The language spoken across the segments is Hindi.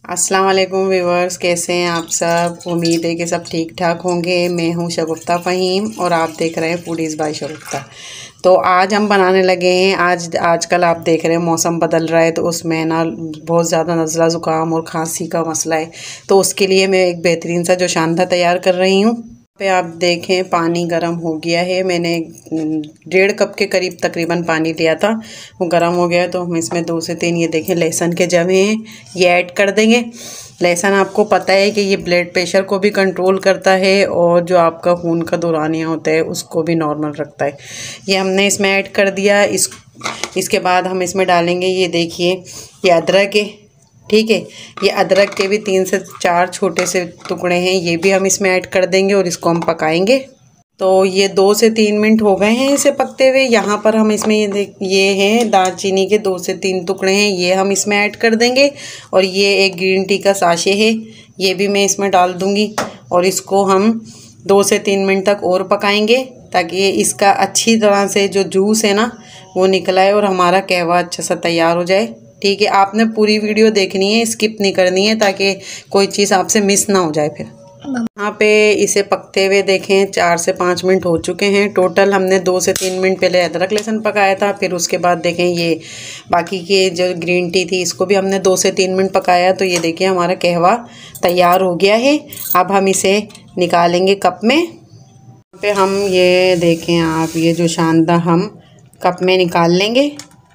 अस्सलाम वालेकुम व्यूवर्स, कैसे हैं आप सब। उम्मीद है कि सब ठीक ठाक होंगे। मैं हूं शगुफ्ता फ़हीम और आप देख रहे हैं फूडीज़ बाय शगुफ्ता। तो आज हम बनाने लगे हैं। आजकल आप देख रहे हैं मौसम बदल रहा है, तो उसमें ना बहुत ज़्यादा नज़ला ज़ुकाम और खांसी का मसला है। तो उसके लिए मैं एक बेहतरीन सा जो शानदा तैयार कर रही हूँ। पे आप देखें पानी गर्म हो गया है। मैंने 1.5 कप के करीब तकरीबन पानी लिया था, वो गर्म हो गया। तो हम इसमें 2 से 3 ये देखें लहसुन के जवे हैं, ये ऐड कर देंगे। लहसुन आपको पता है कि ये ब्लड प्रेशर को भी कंट्रोल करता है और जो आपका खून का दौरानिया होता है उसको भी नॉर्मल रखता है। ये हमने इसमें ऐड कर दिया। इसके बाद हम इसमें डालेंगे, ये देखिए ये अदरक है, ठीक है। ये अदरक के भी 3 से 4 छोटे से टुकड़े हैं, ये भी हम इसमें ऐड कर देंगे और इसको हम पकाएंगे। तो ये 2 से 3 मिनट हो गए हैं इसे पकते हुए। यहाँ पर हम इसमें ये हैं दालचीनी के 2 से 3 टुकड़े हैं, ये हम इसमें ऐड कर देंगे। और ये एक ग्रीन टी का साशे है, ये भी मैं इसमें डाल दूँगी और इसको हम 2 से 3 मिनट तक और पकाएंगे ताकि इसका अच्छी तरह से जो जूस है ना वो निकल आए और हमारा कहवा अच्छा सा तैयार हो जाए। ठीक है, आपने पूरी वीडियो देखनी है, स्किप नहीं करनी है ताकि कोई चीज़ आपसे मिस ना हो जाए। फिर यहाँ पे इसे पकते हुए देखें 4 से 5 मिनट हो चुके हैं टोटल। हमने 2 से 3 मिनट पहले अदरक लहसुन पकाया था, फिर उसके बाद देखें ये बाकी के जो ग्रीन टी थी इसको भी हमने 2 से 3 मिनट पकाया। तो ये देखिए हमारा कहवा तैयार हो गया है। अब हम इसे निकालेंगे कप में। यहाँ पे हम ये देखें आप, ये जो शानदा हम कप में निकाल लेंगे।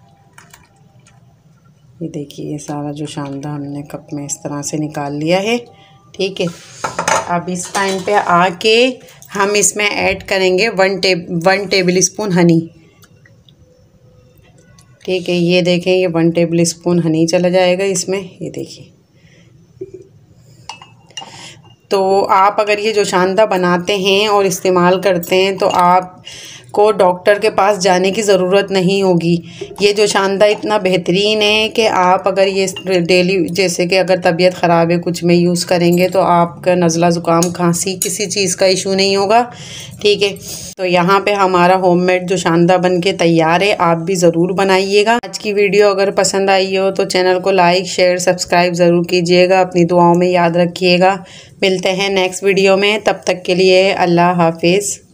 ये देखिए ये सारा जो शानदा हमने कप में इस तरह से निकाल लिया है, ठीक है। अब इस टाइम पे आके हम इसमें ऐड करेंगे 1 टेबल स्पून हनी, ठीक है। ये देखें ये 1 टेबल स्पून हनी चला जाएगा इसमें, ये देखिए। तो आप अगर ये जो शानदा बनाते हैं और इस्तेमाल करते हैं तो आप को डॉक्टर के पास जाने की ज़रूरत नहीं होगी। ये जो शानदा इतना बेहतरीन है कि आप अगर ये डेली, जैसे कि अगर तबीयत ख़राब है कुछ में यूज़ करेंगे तो आपका नज़ला ज़ुकाम खांसी किसी चीज़ का इशू नहीं होगा, ठीक है। तो यहाँ पे हमारा होममेड जो शानदा बन के तैयार है, आप भी ज़रूर बनाइएगा। आज की वीडियो अगर पसंद आई हो तो चैनल को लाइक शेयर सब्सक्राइब ज़रूर कीजिएगा, अपनी दुआओं में याद रखिएगा। मिलते हैं नेक्स्ट वीडियो में, तब तक के लिए अल्लाह हाफिज़।